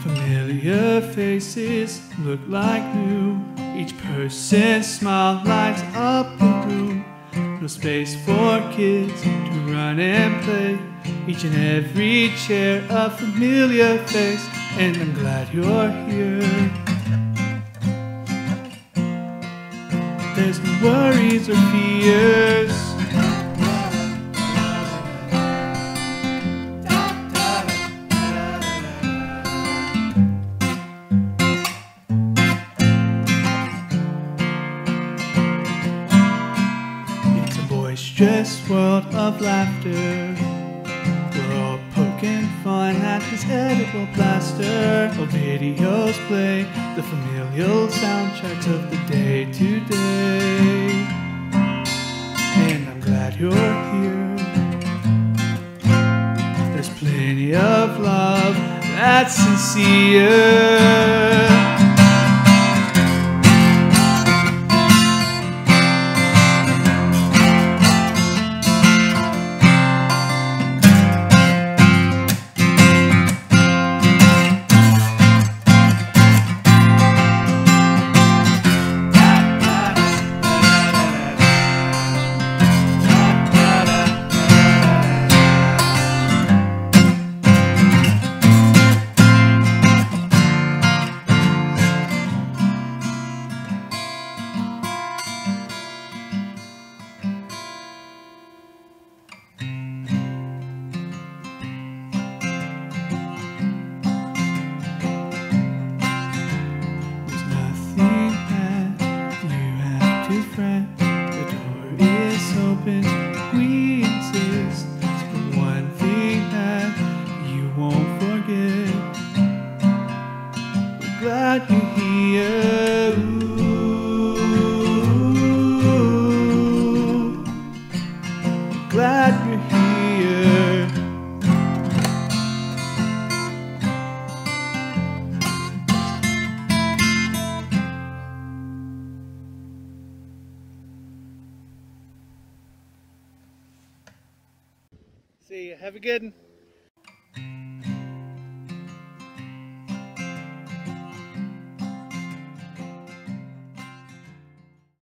Familiar faces look like new. Each person's smile lights up the room. No space for kids to run and play. Each and every chair a familiar face, and I'm glad you're here. There's no worries or fears. It's a boisterous world of laughter. We're all poking fun at this edible plaster. While videos play the familial soundtracks of the day to day. And I'm glad you're here. There's plenty of love that's sincere. The door is open, we insist. But one thing that you won't forget, we're glad you're here. Ooh, glad you're here. See you. Have a good one.